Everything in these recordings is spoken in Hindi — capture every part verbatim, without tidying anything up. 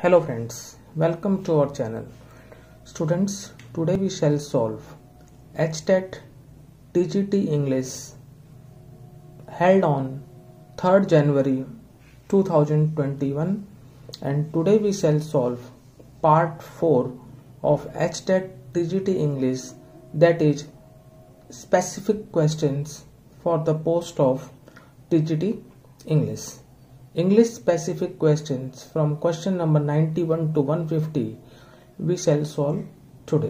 Hello friends, welcome to our channel. Students, today we shall solve H T E T T G T English held on third January two thousand twenty-one, and today we shall solve part four of H T E T T G T English, that is specific questions for the post of T G T English. English specific questions from question number ninety-one to one hundred fifty we shall solve today.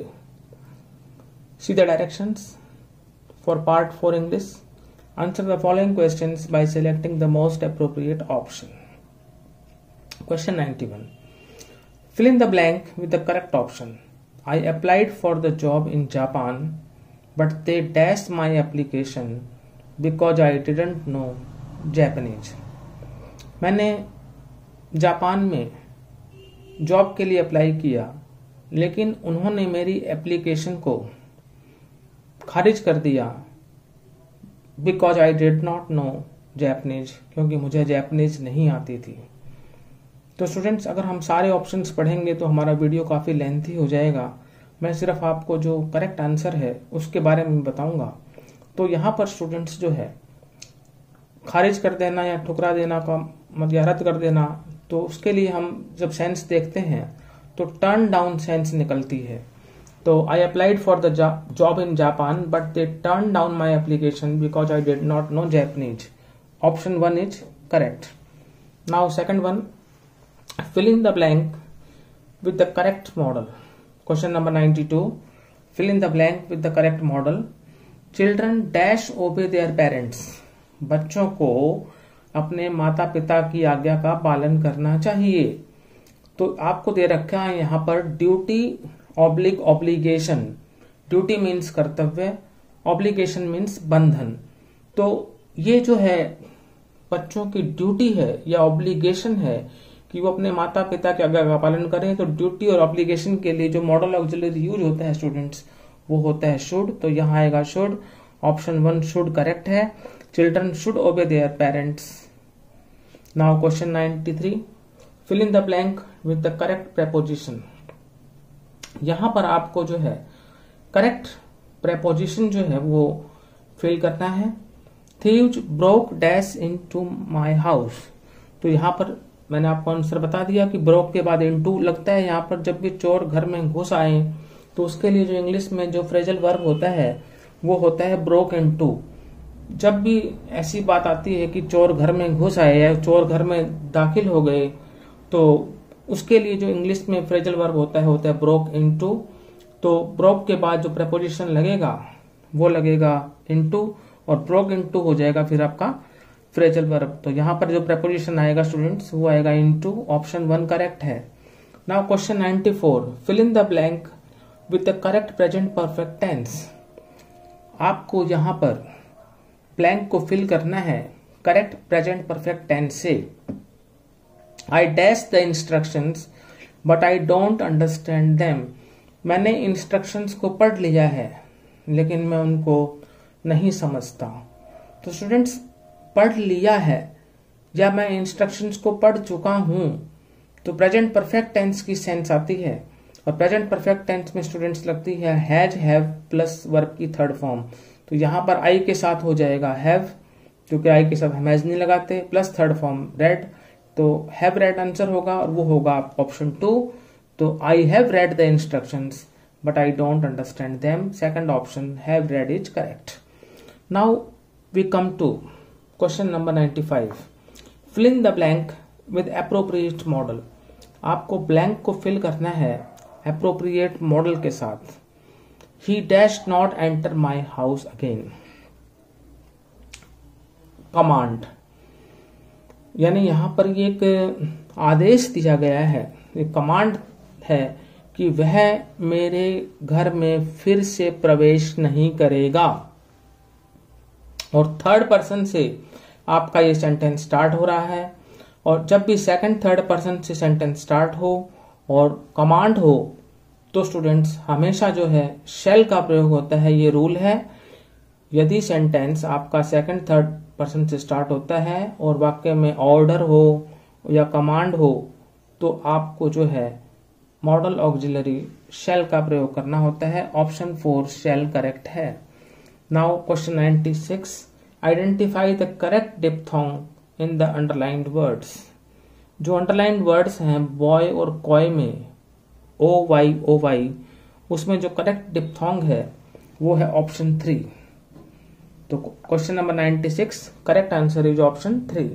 See the directions for part four English. Answer the following questions by selecting the most appropriate option. Question ninety-one. Fill in the blank with the correct option. I applied for the job in Japan, but they dashed my application because I didn't know Japanese. मैंने जापान में जॉब के लिए अप्लाई किया, लेकिन उन्होंने मेरी एप्लीकेशन को खारिज कर दिया because I did not know Japanese, क्योंकि मुझे जैपनीज नहीं आती थी. तो स्टूडेंट्स, अगर हम सारे ऑप्शंस पढ़ेंगे तो हमारा वीडियो काफ़ी लेंथी हो जाएगा. मैं सिर्फ आपको जो करेक्ट आंसर है उसके बारे में बताऊंगा. तो यहाँ पर स्टूडेंट्स जो है खारिज कर देना या ठुकरा देना का मतलब या रद्द कर देना, तो उसके लिए हम जब सेंस देखते हैं तो टर्न डाउन सेंस निकलती है. तो I applied for the job in Japan but they turn down my application because I did not know Japanese. Option one is correct. Now second one, fill in the blank with the correct model. Question number ninety-two. Fill in the blank with the correct model. Children dash obey their parents. बच्चों को अपने माता पिता की आज्ञा का पालन करना चाहिए. तो आपको दे रखा है यहाँ पर duty oblique obligation. Duty means कर्तव्य, ऑब्लिगेशन मीन्स बंधन. तो ये जो है बच्चों की ड्यूटी है या ऑब्लिगेशन है कि वो अपने माता पिता की आज्ञा का पालन करें. तो ड्यूटी और ऑब्लिगेशन के लिए जो मॉडल ऑक्सिलरी यूज होता है स्टूडेंट्स, वो होता है शुड. तो यहाँ आएगा should. Option one should correct है. Children should obey their parents. Now question ninety-three. Fill in the blank with the correct preposition. यहां पर आपको जो है करेक्ट प्रेपोजिशन जो है वो फिल करना है. Thieves broke dash into my house. तो यहां पर मैंने आपको आंसर बता दिया कि ब्रोक के बाद इनटू लगता है. यहाँ पर जब भी चोर घर में घुस आए तो उसके लिए जो इंग्लिश में जो फ्रेजल वर्ब होता है वो होता है ब्रोक इनटू. जब भी ऐसी बात आती है कि चोर घर में घुस आए या चोर घर में दाखिल हो गए, तो उसके लिए जो इंग्लिश में फ्रेजल वर्ब होता है होता है ब्रोक इनटू. तो ब्रोक के बाद जो प्रेपोजिशन लगेगा वो लगेगा इनटू और ब्रोक इनटू हो जाएगा फिर आपका फ्रेजल वर्ब. तो यहाँ पर जो प्रेपोजिशन आएगा स्टूडेंट्स वो आएगा इनटू. ऑप्शन वन करेक्ट है. Now question ninety-four. Fill in the blank with the correct present perfect tense. आपको यहाँ पर ब्लैंक को फिल करना है करेक्ट प्रेजेंट परफेक्ट टेंस से. I dash the instructions but I don't understand them. मैंने इंस्ट्रक्शंस को पढ़ लिया है लेकिन मैं उनको नहीं समझता. तो स्टूडेंट्स, पढ़ लिया है या मैं इंस्ट्रक्शंस को पढ़ चुका हूं तो प्रेजेंट परफेक्ट टेंस की सेंस आती है. और प्रेजेंट परफेक्ट टेंस में स्टूडेंट्स लगती है हैज हैव प्लस वर्ब की थर्ड फॉर्म. तो यहां पर आई के साथ हो जाएगा हैव, क्योंकि आई के साथ हम हैज नहीं लगाते, प्लस थर्ड फॉर्म रेड. तो हैव रेड आंसर होगा और वो होगा ऑप्शन टू. तो I have read the instructions but I don't understand them. Second option have read is correct. Now we come to question number ninety-five. Fill in the blank with appropriate modal. आपको ब्लैंक को फिल करना है एप्रोप्रिएट मॉडल के साथ. He dash not enter my house again. Command, यानी यहां पर ये एक आदेश दिया गया है, एक कमांड है कि वह मेरे घर में फिर से प्रवेश नहीं करेगा. और थर्ड पर्सन से आपका ये सेंटेंस स्टार्ट हो रहा है. और जब भी सेकंड थर्ड पर्सन से सेंटेंस स्टार्ट हो और कमांड हो तो स्टूडेंट्स हमेशा जो है शेल का प्रयोग होता है. ये रूल है. यदि सेंटेंस आपका सेकंड थर्ड पर्सन से स्टार्ट होता है और वाक्य में ऑर्डर हो या कमांड हो तो आपको जो है मॉडल ऑक्सिलरी शैल का प्रयोग करना होता है। ऑप्शन फोर शैल करेक्ट है। Now question ninety six, identify the correct diphthong in the underlined words. जो अंडरलाइंड वर्ड्स हैं बॉय और कॉय में ओ वाई ओ वाई, उसमें जो करेक्ट डिप्थोंग है वो है ऑप्शन थ्री। तो question number ninety six correct answer is option three.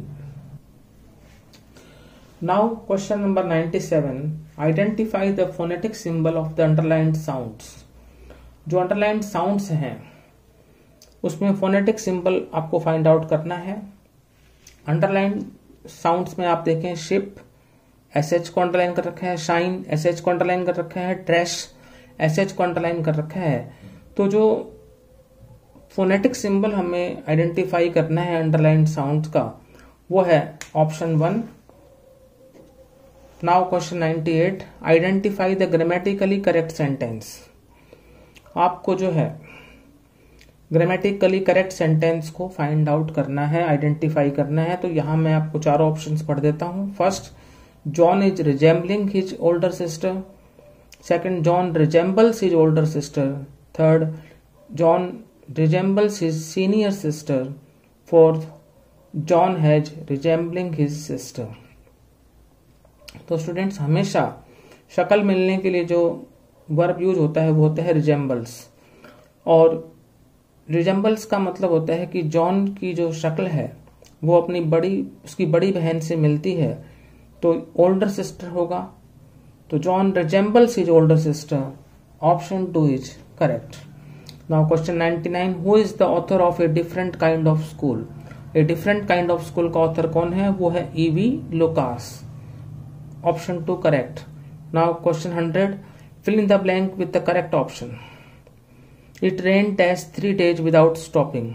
Now question number ninety seven, identify the phonetic symbol of the underlined sounds. जो अंडरलाइंड साउंड्स हैं उसमें फोनेटिक सिंबल आपको फाइंड आउट करना है। अंडरलाइंड साउंड्स में आप देखें शिप एस एच को अंडरलाइन कर रखा है, शाइन एस एच को अंडरलाइन कर रखा है, ट्रैश एस एच को अंडरलाइन कर रखा है। तो जो फोनेटिक सिंबल हमें आइडेंटिफाई करना है अंडरलाइंड साउंड्स का वो है option one. Now question ninety eight, identify the grammatically correct sentence. आपको जो है ग्रामेटिकली करेक्ट सेंटेंस को फाइंड आउट करना है, आइडेंटिफाई करना है। तो यहां मैं आपको चारों ऑप्शंस पढ़ देता हूं। First, John is resembling his older sister. Second, John resembles his older sister. Third, John resembles his senior sister. Fourth, John has resembling his sister. तो स्टूडेंट्स हमेशा शक्ल मिलने के लिए जो वर्ब यूज होता है वो होता है रिजेम्बल्स, और रिजेम्बल्स का मतलब होता है कि जॉन की जो शक्ल है वो अपनी बड़ी उसकी बड़ी बहन से मिलती है, तो ओल्डर सिस्टर होगा। तो John resembles his older sister, option two is correct. Now question ninety nine, who is the author of a different kind of school. A different kind of school का ऑथर कौन है? वो है E V Lucas, option two correct. Now question hundred, fill in the blank with the correct option. It rain dash three days without stopping.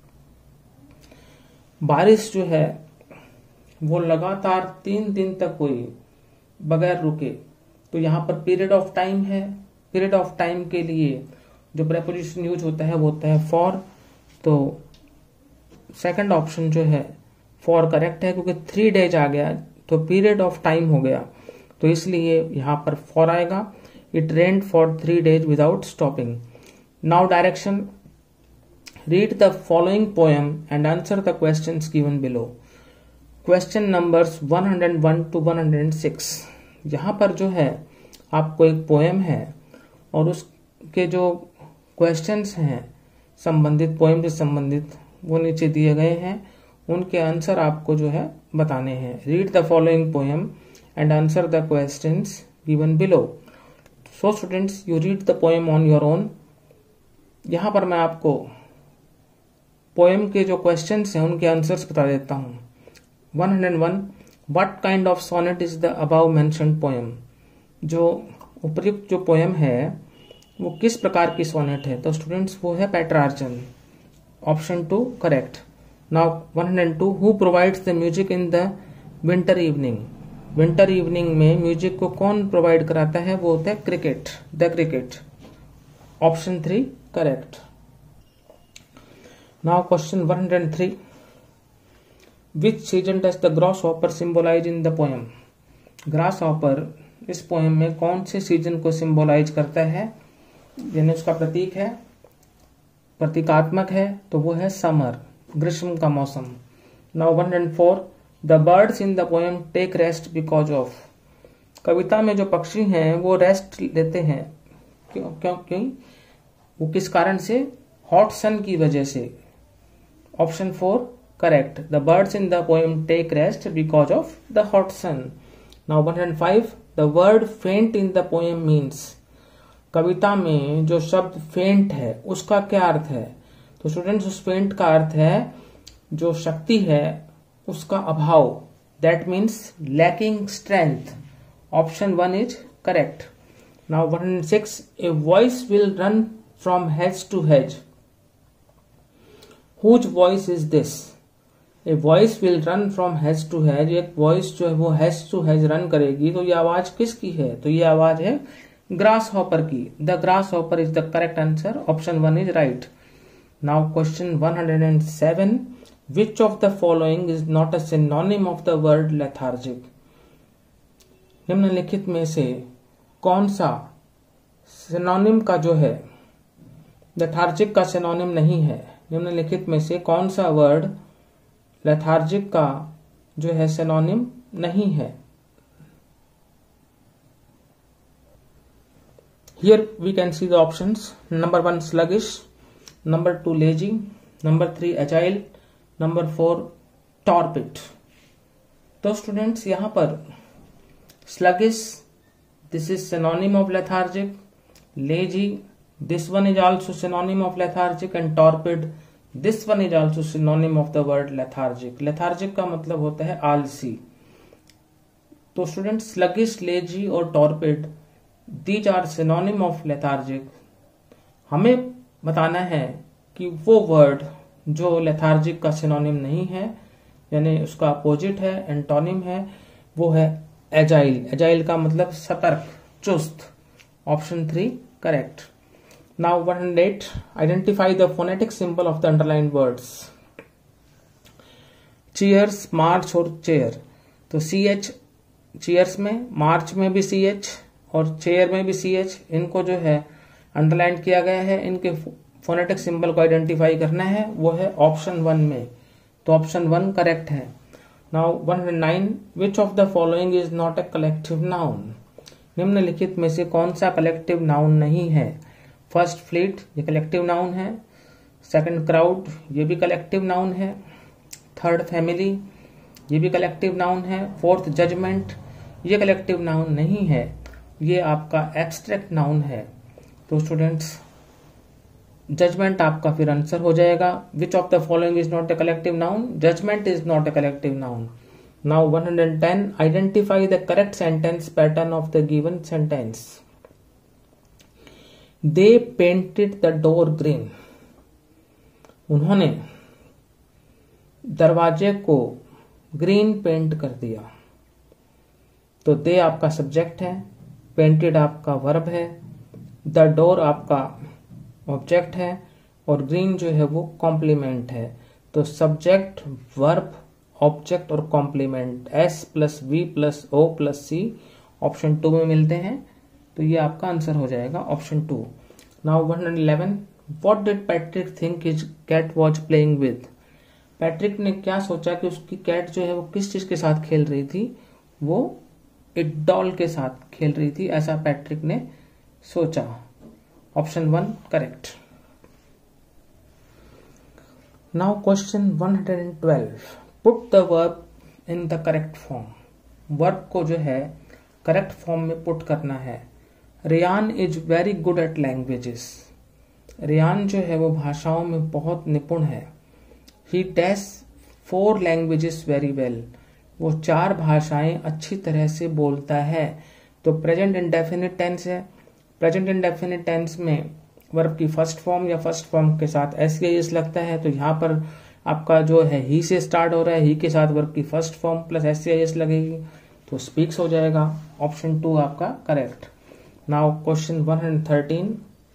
बारिश जो है वो लगातार तीन दिन तक हुई बगैर रुके। तो यहां पर पीरियड ऑफ टाइम है। पीरियड ऑफ टाइम के लिए जो प्रेपोजिशन यूज होता है वो होता है फॉर। तो सेकंड ऑप्शन जो है फॉर करेक्ट है, क्योंकि थ्री डेज आ गया तो पीरियड ऑफ टाइम हो गया, तो इसलिए यहां पर फॉर आएगा। It rained for three days without stopping. Now direction, read the following poem and answer the questions given below. Question numbers one hundred one to one hundred six. यहाँ पर जो है आपको एक पोएम है और उसके जो क्वेश्चंस हैं संबंधित पोएम से संबंधित वो नीचे दिए गए हैं, उनके आंसर आपको जो है बताने हैं। Read the following poem and answer the questions given below. So students, you read the poem on your own. यहाँ पर मैं आपको पोएम के जो क्वेश्चंस हैं उनके आंसर्स बता देता हूँ। One hundred one, What kind of sonnet is the above mentioned poem? जो उपयुक्त जो पोएम है वो किस प्रकार की सोनेट है? तो स्टूडेंट्स वो है Petrarchan, option two correct. Now one hundred two, who provides the music in the winter evening. Winter evening में म्यूजिक को कौन प्रोवाइड कराता है? वो होता है cricket, the cricket, option three correct. Now question one hundred three, which season does the grasshopper symbolize in the poem. Grasshopper इस पोएम में कौन से सीजन को सिंबोलाइज करता है, यानी उसका प्रतीक है, प्रतीकात्मक है, तो वो है समर, ग्रीष्म का मौसम। Now one hundred four, the birds in the poem take rest because of. कविता में जो पक्षी हैं वो रेस्ट लेते हैं, क्यों क्यों क्यों वो किस कारण से? हॉट सन की वजह से, option four correct. The birds in the poem take rest because of the hot sun. Now one hundred five, the word faint in the poem means. कविता में जो शब्द फेंट है उसका क्या अर्थ है? तो स्टूडेंट्स उस फेंट का अर्थ है जो शक्ति है उसका अभाव, that means lacking strength. Option one is correct. Now one hundred six, a voice will run from hedge to hedge. Whose voice is this? A voice will run from hedge to hedge. एक वॉइस जो है वो हैज टू हैज रन करेगी, तो ये आवाज किसकी है? तो ये आवाज है ग्रास हॉपर की। The grasshopper is the correct answer, option one is right. Now question one hundred seven, which of the following is not a synonym of the word lethargic. निम्नलिखित में से कौन सा सिनोनिम का जो है लेथार्जिक का सिनोनिम नहीं है? निम्नलिखित में से कौन सा वर्ड लेथार्जिक का जो है सिनोनिम नहीं है? Here we can see the options. Number one sluggish, number two lazy, number three agile, number four torpid. तो स्टूडेंट्स यहाँ पर sluggish, this is synonym of lethargic. Lazy, this one is also synonym of lethargic. And torpid, this one is also synonym of the word lethargic. lethargic का मतलब होता है आलसी. तो स्टूडेंट्स sluggish, lazy और torpid, These are synonym of lethargic. हमें बताना है कि वो वर्ड जो lethargic का सिनोनिम नहीं है, यानी उसका अपोजिट है, एंटोनिम है, वो है एजाइल. एजाइल का मतलब सतर्क, चुस्त. Option three correct. Now one hundred eight, identify the phonetic symbol of the underlined words. Cheers, march और चेयर. तो सी एच चीयर्स में, मार्च में भी सी एच और चेयर में भी सी एच, इनको जो है अंडरलाइन किया गया है. इनके फोनेटिक सिंबल को आइडेंटिफाई करना है, वो है ऑप्शन वन में. तो ऑप्शन वन करेक्ट है. Now one hundred nine, which of the following is not a collective noun. निम्नलिखित में से कौन सा कलेक्टिव नाउन नहीं है? फर्स्ट फ्लीट, ये कलेक्टिव नाउन है. सेकंड क्राउड, ये भी कलेक्टिव नाउन है. थर्ड फैमिली, ये भी कलेक्टिव नाउन है. फोर्थ जजमेंट, ये कलेक्टिव नाउन नहीं है, ये आपका एब्स्ट्रैक्ट नाउन है. तो स्टूडेंट्स जजमेंट आपका फिर आंसर हो जाएगा. Which of the following is not a collective noun? Judgement is not a collective noun. Now one hundred ten, identify the correct sentence pattern of the given sentence. They painted the door green. उन्होंने दरवाजे को ग्रीन पेंट कर दिया. तो दे आपका सब्जेक्ट है, पेंटेड आपका वर्ब है, द डोर आपका ऑब्जेक्ट है और ग्रीन जो है वो कॉम्प्लीमेंट है. तो सब्जेक्ट, वर्ब, ऑब्जेक्ट और complement S plus V plus O plus C option two में मिलते हैं. तो ये आपका आंसर हो जाएगा option two. Now one hundred eleven, what did Patrick think his cat was playing with. Patrick ने क्या सोचा कि उसकी कैट जो है वो किस चीज के साथ खेल रही थी? वो एक डॉल के साथ खेल रही थी, ऐसा पैट्रिक ने सोचा. Option one correct. Now question one hundred twelve, put the verb in the correct form. Verb को जो है करेक्ट फॉर्म में पुट करना है. Ryan is very good at languages. Ryan जो है वो भाषाओं में बहुत निपुण है. He test four languages very well. वो चार भाषाएं अच्छी तरह से बोलता है. तो प्रेजेंट इंडेफिनिट टेंस है. प्रेजेंट इंडेफिनिट टेंस में वर्ब की फर्स्ट फॉर्म या फर्स्ट फॉर्म के साथ एस के एस लगता है. तो यहाँ पर आपका जो है ही से स्टार्ट हो रहा है, ही के साथ वर्ब की फर्स्ट फॉर्म प्लस एस के एस लगेगी, तो स्पीक्स हो जाएगा. ऑप्शन टू आपका correct. Now question one hundred thirteen,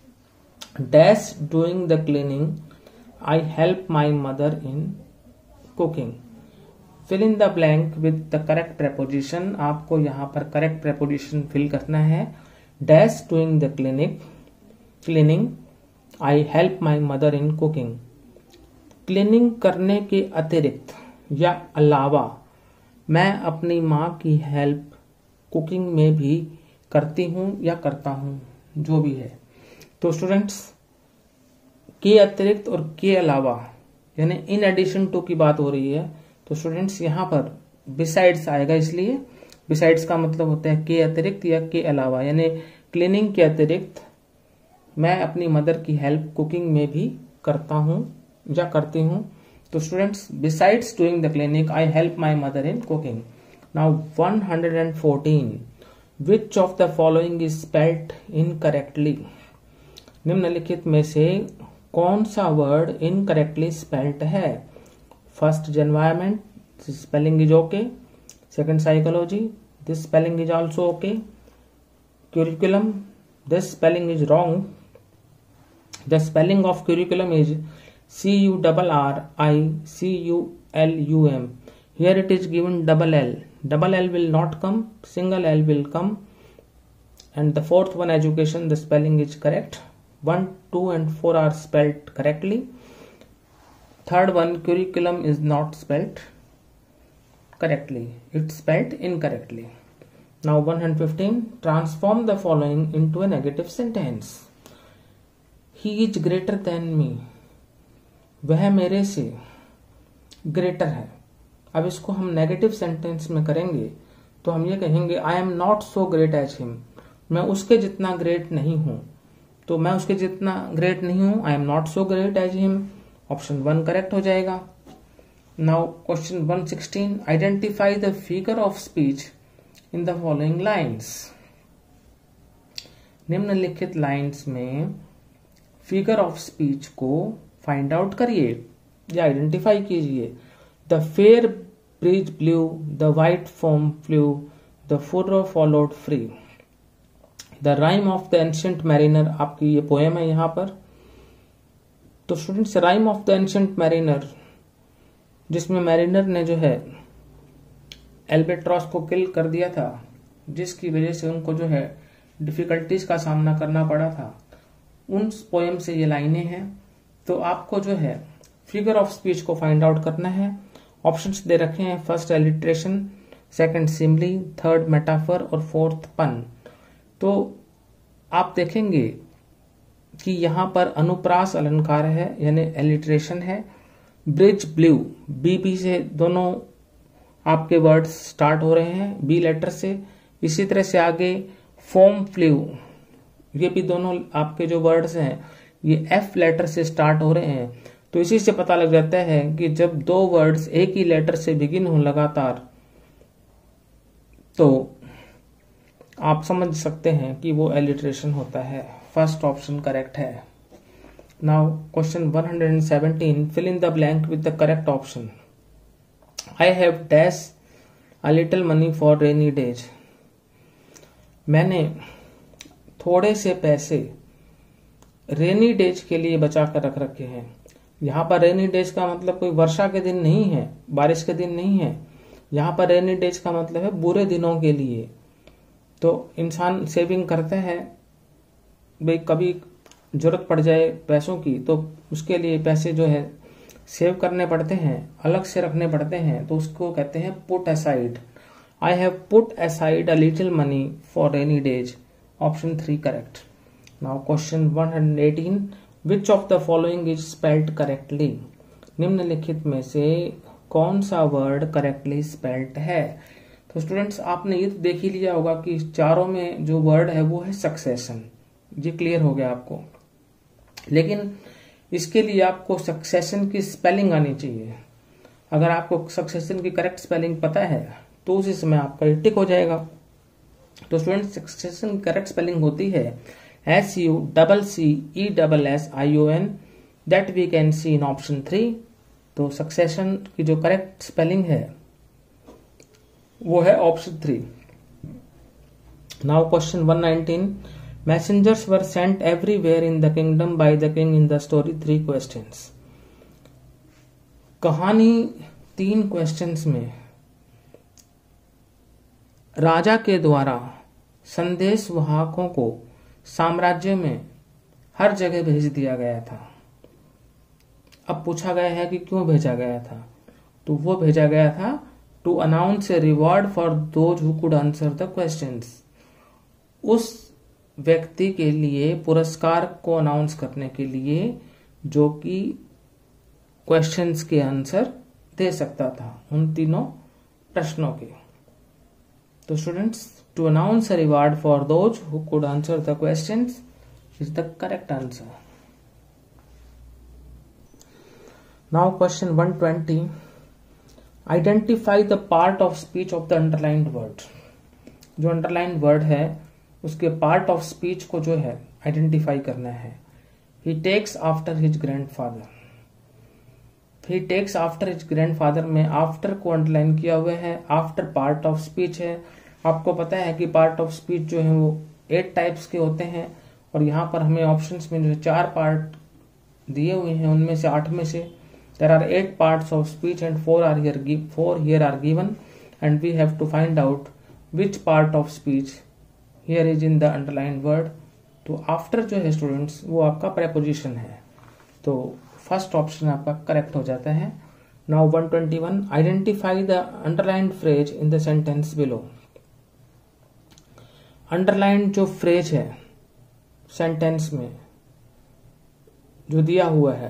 dash doing the cleaning, I help my mother in cooking. Fill in the blank with the correct preposition. आपको यहाँ पर करेक्ट प्रेपोजिशन फिल करना है. Dash doing the clinic cleaning, I help my mother in cooking. Cleaning करने के अतिरिक्त या अलावा मैं अपनी माँ की हेल्प कुकिंग में भी करती हूँ या करता हूँ, जो भी है. तो स्टूडेंट्स के अतिरिक्त और के अलावा यानी इन एडिशन टू की बात हो रही है. तो स्टूडेंट्स यहाँ पर बिसाइड्स आएगा, इसलिए बिसाइड्स का मतलब होता है के अतिरिक्त या के अलावा. यानी क्लीनिंग के अतिरिक्त मैं अपनी मदर की हेल्प कुकिंग में भी करता हूँ या करती हूँ. तो students besides doing the cleaning I help my mother in cooking. Now one hundred fourteen, which of the following is spelled incorrectly. निम्नलिखित में से कौन सा वर्ड इनकरेक्टली स्पेल्ड है? First environment, spelling is okay. Second psychology, this spelling is also okay. curriculum, this spelling is wrong. The spelling of curriculum is C U R R I C U L U M. Here it is given double L. double L will not come, single L will come. And the fourth one, education, the spelling is correct. one, two and four are spelled correctly. Third one, curriculum is not spelled correctly. It's spelled incorrectly. Now one hundred fifteen, transform the following into a negative sentence. He is greater than me. वह मेरे से ग्रेटर है. अब इसको हम नेगेटिव सेंटेंस में करेंगे तो हम ये कहेंगे I am not so great as him. मैं उसके जितना ग्रेट नहीं हूं. तो मैं उसके जितना ग्रेट नहीं हूं, I am not so great as him. Option one correct हो जाएगा. Now question one sixteen, identify the figure of speech in the following lines. निम्नलिखित लाइन्स में फिगर ऑफ स्पीच को फाइंड आउट करिए या आइडेंटिफाई कीजिए. The fair breeze blew, the white foam flew, the furrow followed free. The rime of the ancient mariner, आपकी ये पोएम है यहां पर. तो students, rime of the ancient mariner, जिसमें मैरिनर ने जो है एल्बेट्रॉस को किल कर दिया था, जिसकी वजह से उनको जो है डिफिकल्टीज का सामना करना पड़ा था, उन पोएम से ये लाइनें हैं. तो आपको जो है फिगर ऑफ स्पीच को फाइंड आउट करना है. ऑप्शंस दे रखे हैं. First alliteration, second simile, third metaphor और फोर्थ पन. तो आप देखेंगे कि यहां पर अनुप्रास अलंकार है यानी एलिट्रेशन है. ब्रिज ब्लू, बी बी से दोनों आपके वर्ड्स स्टार्ट हो रहे हैं, बी लेटर से. इसी तरह से आगे फोम फ्लू, ये भी दोनों आपके जो वर्ड्स हैं ये एफ लेटर से स्टार्ट हो रहे हैं. तो इसी से पता लग जाता है कि जब दो वर्ड्स एक ही लेटर से बिगिन हो लगातार, तो आप समझ सकते हैं कि वो एलिट्रेशन होता है. फर्स्ट ऑप्शन करेक्ट है. Now question one hundred seventeen, fill in the blank with the correct option. I have dash a little money for rainy days. मैंने थोड़े से पैसे रेनी डेज के लिए बचा कर रख रखे हैं. यहाँ पर रेनी डेज का मतलब कोई वर्षा के दिन नहीं है, बारिश के दिन नहीं है. यहाँ पर रेनी डेज का मतलब है बुरे दिनों के लिए. तो इंसान सेविंग करता है, भाई कभी जरूरत पड़ जाए पैसों की तो उसके लिए पैसे जो है सेव करने पड़ते हैं, अलग से रखने पड़ते हैं. तो उसको कहते हैं put aside. I have put aside a little money for rainy days. Option three correct. Now question one hundred eighteen, which of the following is spelled correctly. निम्नलिखित में से कौन सा वर्ड करेक्टली स्पेल्ड है. तो स्टूडेंट्स, आपने ये तो देख ही लिया होगा कि चारों में जो वर्ड है वो है सक्सेशन. ये क्लियर हो गया आपको. लेकिन इसके लिए आपको सक्सेशन की स्पेलिंग आनी चाहिए. अगर आपको सक्सेशन की करेक्ट स्पेलिंग पता है तो उसी समय आपका टिक हो जाएगा. तो स्टूडेंट्स, सक्सेशन की करेक्ट स्पेलिंग होती है S U double C E double S I O N. That we can see in option three. तो सक्सेशन की जो करेक्ट स्पेलिंग है वो है option three. Now question one nineteen, messengers were sent everywhere in the kingdom by the king in the story. Three questions. कहानी तीन क्वेश्चंस में राजा के द्वारा संदेश वाहकों को साम्राज्य में हर जगह भेज दिया गया था. अब पूछा गया है कि क्यों भेजा गया था. तो वो भेजा गया था to announce a reward for those who could answer the questions. उस व्यक्ति के लिए पुरस्कार को अनाउंस करने के लिए जो कि क्वेश्चंस के आंसर दे सकता था उन तीनों प्रश्नों के. तो students, to announce a reward for those who could answer the questions is the correct answer. Now question one twenty, identify the part of speech of the underlined word. जो अंडरलाइंड वर्ड है उसके पार्ट ऑफ स्पीच को जो है आइडेंटिफाई करना है. He takes after his grandfather. He takes after his grandfather में आफ्टर को अंडरलाइन किया हुआ है. आफ्टर पार्ट ऑफ स्पीच है. आपको पता है कि पार्ट ऑफ स्पीच जो है वो एट टाइप्स के होते हैं और यहाँ पर हमें ऑप्शंस में जो है चार पार्ट दिए हुए हैं. उनमें से आठ में से there are eight parts of speech and four are here four here are given. and we have to find out which part of speech here is in the underlined word. तो आफ्टर जो है स्टूडेंट्स वो आपका प्रेपोजिशन है, तो फर्स्ट ऑप्शन आपका करेक्ट हो जाता है। Now one twenty one, identify the underlined phrase in the sentence below. Underlined जो फ्रेज है सेंटेंस में जो दिया हुआ है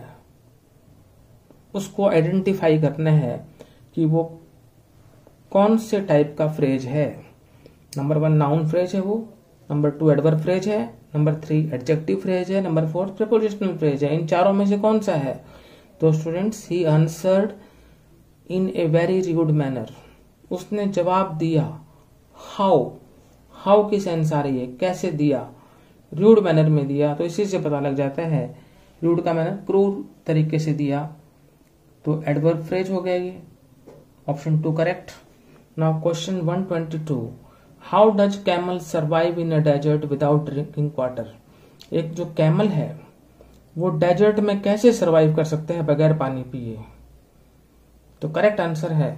उसको आइडेंटिफाई करना है कि वो कौन से टाइप का फ्रेज है। नंबर वन नाउन फ्रेज है वो, नंबर टू एडवर्ब फ्रेज है, नंबर थ्री एडजेक्टिव फ्रेज है, नंबर फोर प्रीपोजिशनल फ्रेज है। इन चारों में से कौन सा है? तो students he answered in a very rude manner, उसने जवाब दिया। हाउ, हाउ की सेंस आ रही है, कैसे दिया, रूड मैनर में दिया, तो इसी से पता लग जाता है रूड का मैनर क्रूर तरीके से दिया, तो एडवर्ब फ्रेज हो गया ये, option two correct. Now question one twenty two, how does camel survive in a desert without drinking water. एक जो कैमल है वो डेजर्ट में कैसे सर्वाइव कर सकते हैं बगैर पानी पिए? तो करेक्ट आंसर है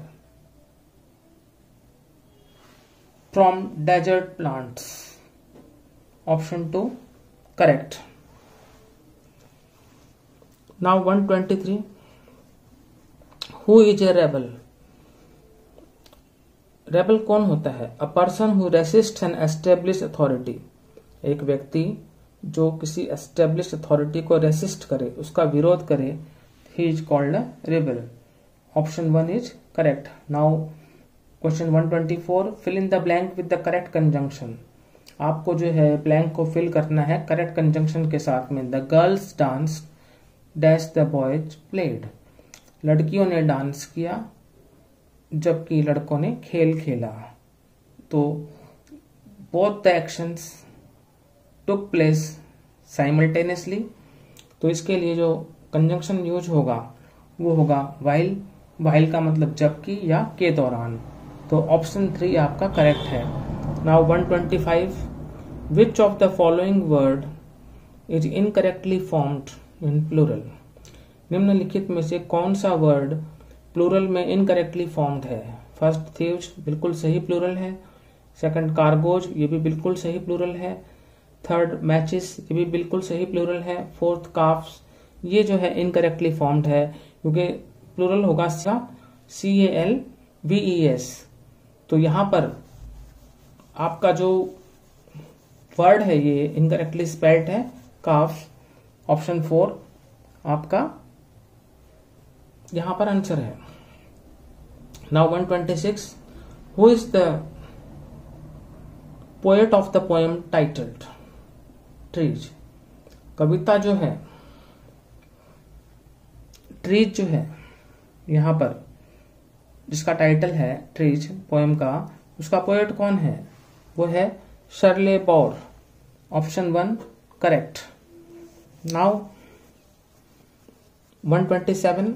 from desert plants, option two correct. Now one twenty three, who is a rebel. Rebel कौन होता है? A person who resist an establish authority, एक व्यक्ति जो किसी एस्टेब्लिश अथॉरिटी को रेसिस्ट करे, उसका विरोध करे, he is called a rebel, option one is correct. Now question one twenty four, fill in the blank with the correct conjunction. आपको जो है ब्लैंक को फिल करना है करेक्ट कंजंक्शन के साथ में। The girls dance dash the boys played, लड़कियों ने डांस किया जबकि लड़कों ने खेल खेला। तो both the actions took place simultaneously, तो इसके लिए जो कंजंक्शन यूज होगा वो होगा वाइल। वाइल का मतलब जबकि या के दौरान, तो ऑप्शन थ्री आपका करेक्ट है। Now one twenty five, which of the following word is incorrectly formed in plural. निम्नलिखित में से कौन सा वर्ड प्लूरल में इनकरेक्टली फॉर्म्ड है? फर्स्ट थीव्स, बिल्कुल सही प्लूरल है। सेकंड कार्गोज, ये भी बिल्कुल सही प्लूरल है। थर्ड मैचेस, ये भी बिल्कुल सही प्लूरल है। फोर्थ काफ्स, ये जो है इनकरेक्टली फॉर्म्ड है क्योंकि प्लूरल होगा C A L V E S. तो यहां पर आपका जो वर्ड है ये इनकरेक्टली स्पेल्ड है काफ्स, ऑप्शन फोर आपका यहां पर आंसर है। Now one twenty six, who is the poet of the poem titled trees. कविता जो है ट्रीज जो है यहां पर जिसका टाइटल है ट्रीज पोएम का, उसका पोएट कौन है? वो है Shirley Bauer, option one correct. Now one twenty seven,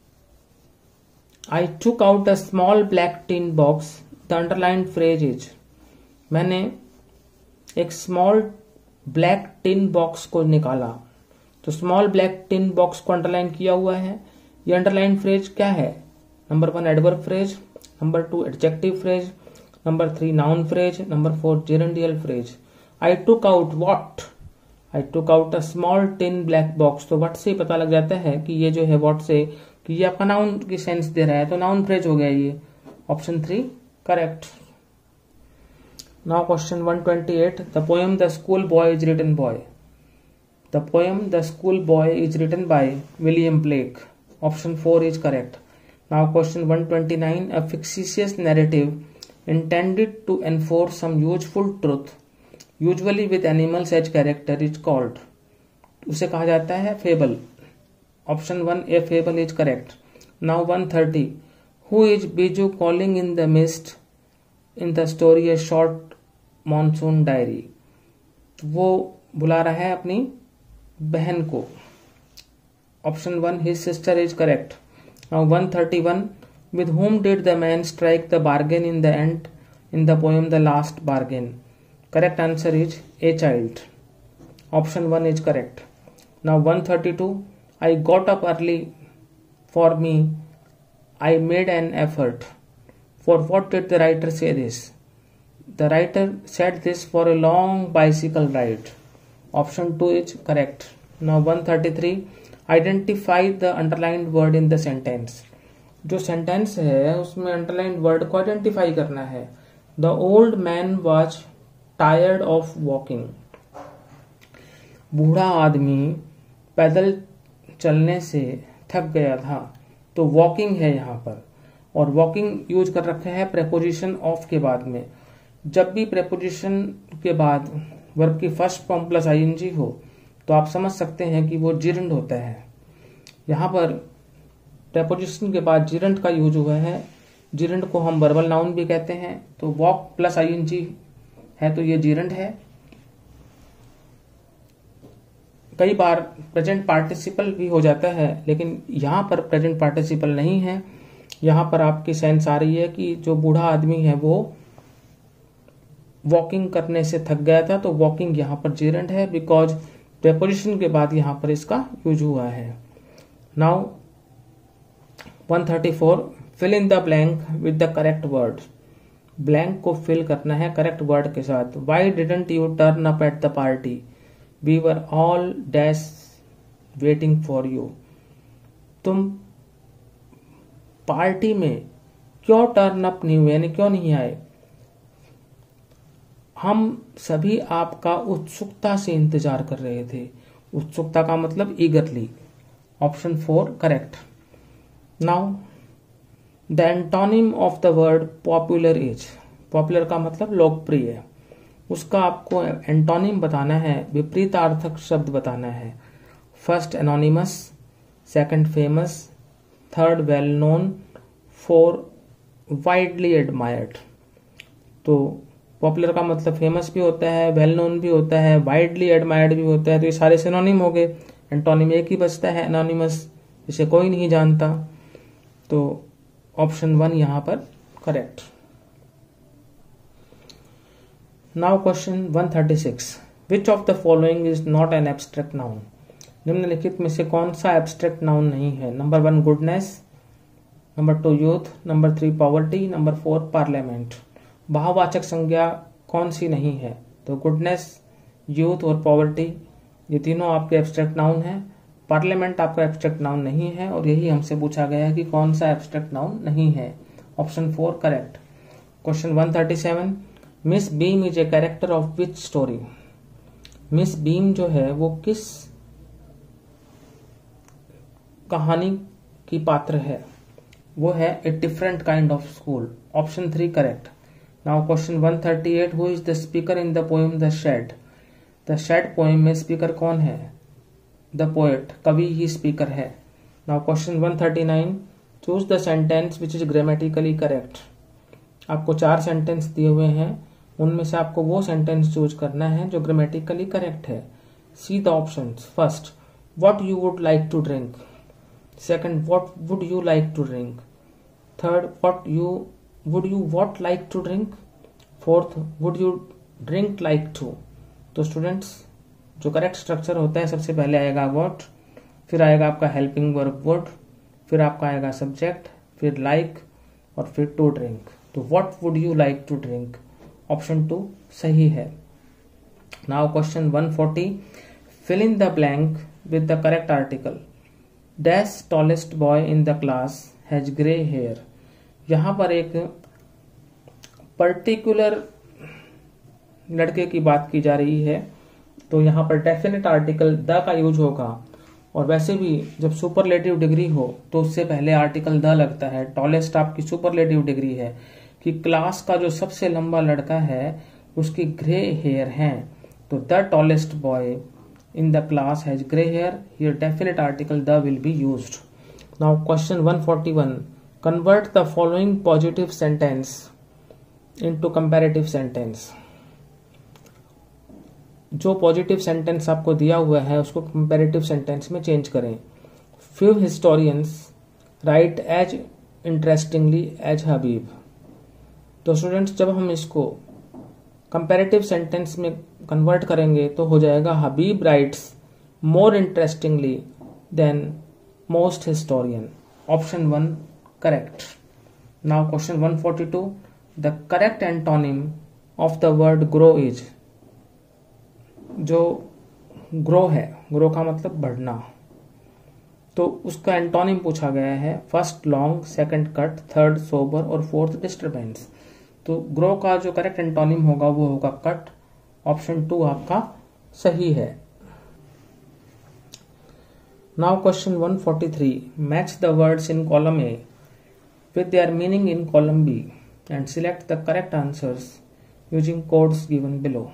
I took out a small black tin box. The underlined phrase is, मैंने एक स्मॉल ब्लैक टिन बॉक्स को निकाला, तो स्मॉल ब्लैक टिन बॉक्स को अंडरलाइन किया हुआ है। ये अंडरलाइन फ्रेज क्या है? Number one adverb phrase, number two adjective phrase, number three noun phrase, number four gerundial phrase. I took out what, I took out a small tin black box, तो व्हाट से पता लग जाता है कि ये जो है व्हाट से कि ये आपका नाउन की सेंस दे रहा है, तो नाउन फ्रेज हो गया ये, option three correct. Now question one twenty eight, the poem the school boy is written by. The poem the school boy is written by William Blake, option four is correct. Now question one twenty nine, a fictitious narrative intended to enforce some useful truth usually with animals as character is called. उसे कहा जाता है fable, option one a fable is correct. Now one thirty, who is Bijju calling in the mist in the story a short monsoon diary. वो बुला रहा है अपनी बहन को, option one his sister is correct. Now one thirty one, with whom did the man strike the bargain in the end in the poem The Last Bargain? Correct answer is a child. Option one is correct. Now one thirty-two, I got up early for me, I made an effort. For what did the writer say this? The writer said this for a long bicycle ride. Option two is correct. Now one thirty-three. Identify the underlined word in the sentence. जो सेंटेंस है उसमें अंडरलाइंड वर्ड को आइडेंटिफाई करना है. The old man was tired of walking. बूढ़ा आदमी पैदल चलने से थक गया था. तो वॉकिंग है यहाँ पर, और वॉकिंग यूज कर रखा है प्रेपोजिशन ऑफ के बाद में. जब भी प्रेपोजिशन के बाद वर्ब की फर्स्ट फॉर्म प्लस आईएनजी हो तो आप समझ सकते हैं कि वो जिरंड होता है. यहाँ पर प्रेपोजिशन के बाद जिरंड का यूज हुआ है. जिरंड को हम वर्बल नाउन भी कहते हैं. तो वॉक प्लस आईएनजी है तो ये जिरंड है. कई बार प्रेजेंट पार्टिसिपल भी हो जाता है, लेकिन यहाँ पर प्रेजेंट पार्टिसिपल नहीं है. यहाँ पर आपकी सेंस आ रही है कि जो बूढ़ा आदमी है वो वॉकिंग करने से थक गया था. तो वॉकिंग यहाँ पर जिरंड है बिकॉज प्रेपोजिशन के बाद यहाँ पर इसका यूज हुआ है. Now one thirty-four. Fill in the blank with the correct word. Blank को फिल करना है करेक्ट वर्ड के साथ. Why didn't you turn up at the party? We were all dash waiting for you. तुम पार्टी में क्यों टर्न अप नहीं हुए, यानी क्यों नहीं आए? हम सभी आपका उत्सुकता से इंतजार कर रहे थे. उत्सुकता का मतलब eagerly. Option four correct. Now the antonym of the word popular is. Popular का मतलब लोकप्रिय. उसका आपको एंटोनिम बताना है, विपरीतार्थक शब्द बताना है. First anonymous, second famous, third well known, four widely admired. तो पॉपुलर का मतलब फेमस भी होता है, वेल नोन भी होता है, वाइडली एडमायर्ड भी होता है. तो ये सारे सिनोनिम हो गए. एंटोनिम एक ही बचता है एनोनिमस, जिसे कोई नहीं जानता. तो ऑप्शन वन यहां पर correct. Now question one thirty-six. Which of the following is not an abstract noun? निम्नलिखित में से कौन सा एब्स्ट्रैक्ट नाउन नहीं है? Number one goodness, number two youth, number three poverty, number four parliament. भाववाचक संज्ञा कौन सी नहीं है? तो गुडनेस, यूथ और पॉवर्टी ये तीनों आपके एब्स्ट्रैक्ट नाउन है. पार्लियामेंट आपका एब्स्ट्रैक्ट नाउन नहीं है, और यही हमसे पूछा गया है कि कौन सा एब्स्ट्रैक्ट नाउन नहीं है. Option four correct. Question one thirty-seven. Miss Beam is a character of which story? Miss Beam जो है वो किस कहानी की पात्र है? वो है a different kind of school. Option three correct. Now question one thirty-eight. Who is the speaker in the poem the shade? The shade poem में स्पीकर कौन है? द पोएट, कवि ही स्पीकर है. Now question one thirty-nine. Choose the sentence which is grammatically correct. आपको चार सेंटेंस दिए हुए हैं, उनमें से आपको वो सेंटेंस चूज करना है जो ग्रामेटिकली करेक्ट है. See the options. First, what you would like to drink. Second, what would you like to drink. Third, what you would you what like to drink. Fourth, would you drink like to. तो स्टूडेंट्स, जो करेक्ट स्ट्रक्चर होता है, सबसे पहले आएगा व्हाट, फिर आएगा आपका हेल्पिंग वर्ब वुड, फिर आपका आएगा सब्जेक्ट, फिर लाइक like, और फिर टू ड्रिंक. तो what would you like to drink, option two सही है. Now question one forty. Fill in the blank with the correct article. Dash tallest boy in the class has grey hair. यहां पर एक पर्टिकुलर लड़के की बात की जा रही है, तो यहाँ पर डेफिनेट आर्टिकल द का यूज होगा. और वैसे भी जब सुपरलेटिव डिग्री हो तो उससे पहले आर्टिकल द लगता है. टॉलेस्ट आपकी सुपरलेटिव डिग्री है कि क्लास का जो सबसे लंबा लड़का है उसकी ग्रे हेयर है. तो the tallest boy in the class has grey hair. Here definite article the will be used. Now question one forty-one. Convert the following positive sentence into comparative sentence. जो पॉजिटिव सेंटेंस आपको दिया हुआ है उसको कंपैरेटिव सेंटेंस में चेंज करें. Few historians write as interestingly as Habib. तो स्टूडेंट्स, जब हम इसको कंपैरेटिव सेंटेंस में कन्वर्ट करेंगे तो हो जाएगा Habib writes more interestingly than most historian. Option one correct. Now question one forty two, the correct antonym of the word grow is. जो ग्रो है, ग्रो का मतलब बढ़ना, तो उसका एंटोनिम पूछा गया है। First long, second cut, third sober और फोर्थ डिस्टर्बेंस। तो ग्रो का जो करेक्ट एंटोनिम होगा वो होगा कट। ऑप्शन टू आपका सही है। Now question one forty three, match the words in column A with their meaning in column B and select the correct answers using codes given below.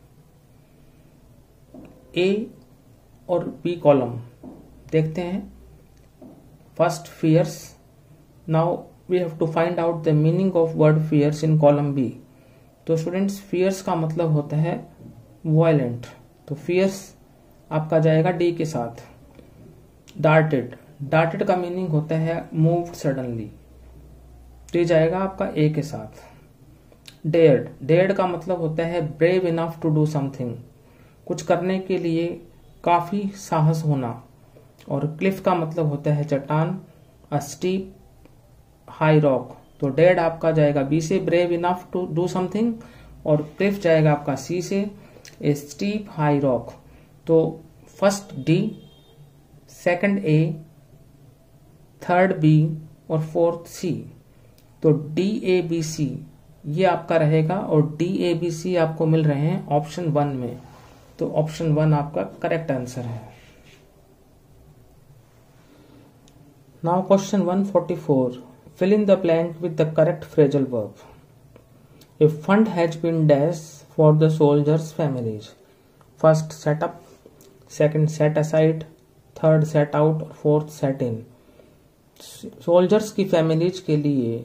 A और बी कॉलम देखते हैं। First fierce. Now we have to find out the meaning of word fierce in column B. तो स्टूडेंट्स, फियर्स का मतलब होता है वायलेंट, तो फियर्स आपका जाएगा डी के साथ। डार्टेड, डार्टेड का मीनिंग होता है मूव्ड सडनली, तो ये जाएगा आपका ए के साथ। डेयर्ड, डेयर्ड का मतलब होता है brave enough to do something, कुछ करने के लिए काफी साहस होना। और क्लिफ का मतलब होता है चट्टान, अ स्टीप हाई रॉक, तो डेड आपका जाएगा बी से, brave enough to do something, और क्लिफ जाएगा आपका सी से, ए स्टीप हाई रॉक। तो first D, second A, third B और फोर्थ सी। तो डी ए बी सी ये आपका रहेगा, और डी ए बी सी आपको मिल रहे हैं ऑप्शन वन में। तो ऑप्शन वन आपका करेक्ट आंसर है। Now question one forty four, fill in the blank with the correct phrasal verb. A fund has been dashed for the soldiers' families. First, set up. Second, set aside. Third, set out. और fourth, set in. सोल्जर्स की फैमिलीज के लिए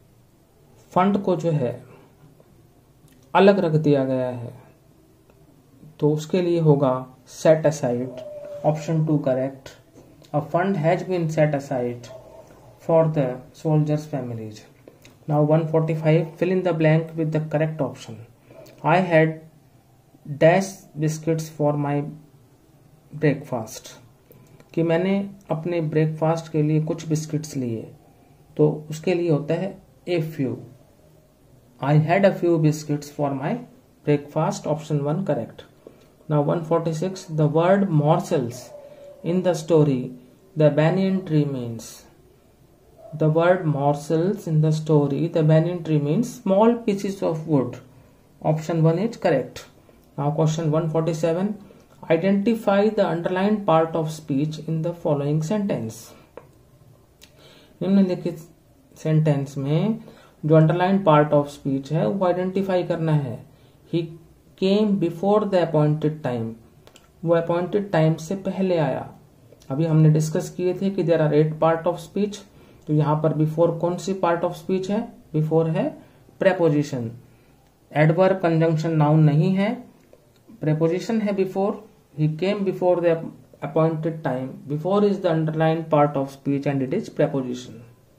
फंड को जो है अलग रख दिया गया है, तो उसके लिए होगा set aside. Option two correct. A fund has been set aside for the soldiers' families. Now one forty-five, fill in the blank with the correct option. I had dash biscuits for my breakfast. कि मैंने अपने ब्रेकफास्ट के लिए कुछ बिस्किट्स लिए, तो उसके लिए होता है a few. I had a few biscuits for my breakfast. Option one correct. Now one forty-six, the word morsels in the story the banyan tree means. The word morsels in the story the banyan tree means small pieces of wood. Option one is correct. Now question one forty-seven, identify the underlined part of speech in the following sentence. निम्नलिखित सेंटेंस में जो अंडरलाइन पार्ट ऑफ स्पीच है वो आइडेंटिफाई करना है। He came before the appointed time. वो अपॉइंटेड टाइम से पहले आया। अभी हमने डिस्कस किए थे कि there are eight part of speech, तो यहां पर बिफोर कौन सी पार्ट ऑफ स्पीच है? बिफोर है प्रेपोजिशन। एडवर्ब कंजंक्शन नाउन नहीं है, प्रेपोजिशन है before. He came before the appointed time, before is the underline part of speech and it is preposition.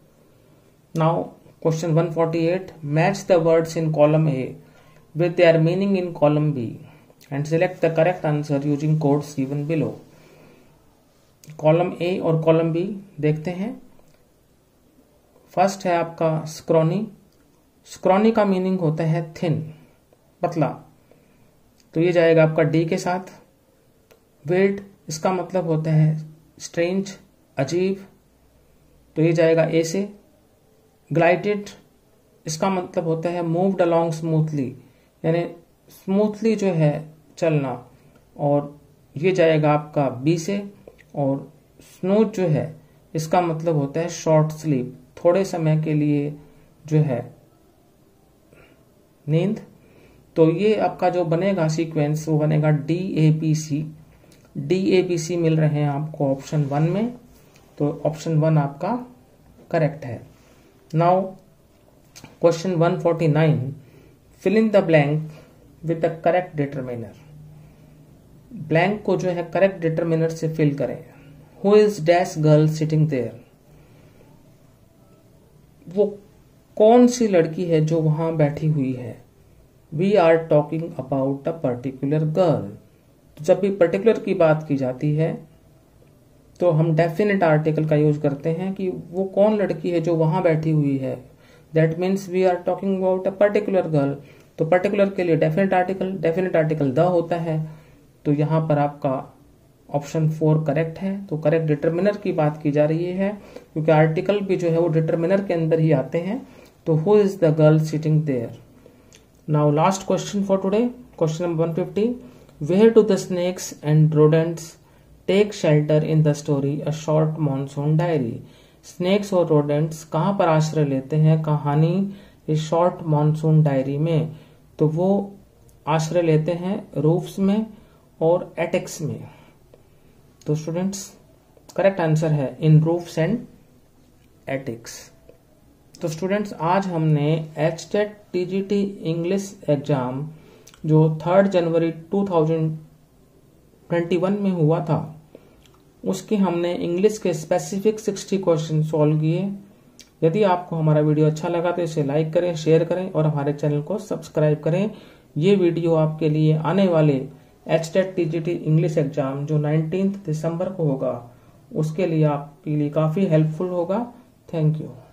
Now question one forty-eight, match the words in column A with their meaning in column B and select the correct answer using codes given below. Column A और कॉलम बी देखते हैं। फर्स्ट है आपका स्क्रॉनी। स्क्रॉनी का मीनिंग होता है थिन, पतला, तो ये जाएगा आपका डी के साथ। विर्ड, इसका मतलब होता है स्ट्रेंज, अजीब, तो ये जाएगा ए से। ग्लाइडेड, इसका मतलब होता है मूव्ड अलोंग स्मूथली, यानी स्मूथली जो है चलना, और ये जाएगा आपका बी से। और स्नूज जो है इसका मतलब होता है शॉर्ट स्लीप, थोड़े समय के लिए जो है नींद। तो ये आपका जो बनेगा सीक्वेंस वो बनेगा D A B C. D A B C मिल रहे हैं आपको ऑप्शन वन में, तो ऑप्शन वन आपका करेक्ट है। Now question one forty-nine, fill in the blank with the correct determiner. Blank को जो है करेक्ट डिटरमिनर से फिल करें। Who is dash girl sitting there, वो कौन सी लड़की है जो वहां बैठी हुई है। We are talking about a particular girl. जब भी पर्टिकुलर की बात की जाती है तो हम डेफिनेट आर्टिकल का यूज करते हैं कि वो कौन लड़की है जो वहां बैठी हुई है। That means we are talking about a particular girl. तो पर्टिकुलर के लिए definite article, definite article the होता है। तो यहाँ पर आपका ऑप्शन फोर करेक्ट है। तो करेक्ट डिटर्मिनर की बात की जा रही है, क्योंकि आर्टिकल भी जो है वो डिटर्मिनर के अंदर ही आते हैं। तो who is the girl sitting there. Now last question for today, question number one fifty. Where do the snakes and rodents take shelter in the story a short monsoon diary. Snakes और रोडेंट्स कहाँ पर आश्रय लेते हैं कहानी इस शॉर्ट मॉनसून डायरी में। तो वो आश्रय लेते हैं रूफ्स में और एटिक्स में। तो स्टूडेंट्स करेक्ट आंसर है इन रूफ्स एंड एटिक्स। तो स्टूडेंट्स आज हमने H TET TGT English exam जो थर्ड जनवरी टू थाउजेंड ट्वेंटी वन में हुआ था, उसके हमने इंग्लिश के स्पेसिफिक सिक्सटी क्वेश्चन सॉल्व किए। यदि आपको हमारा वीडियो अच्छा लगा तो इसे लाइक करें, शेयर करें और हमारे चैनल को सब्सक्राइब करें। ये वीडियो आपके लिए आने वाले H TET TGT English exam जो नाइनटीन्थ दिसंबर को होगा, उसके लिए आपके लिए काफी हेल्पफुल होगा। Thank you.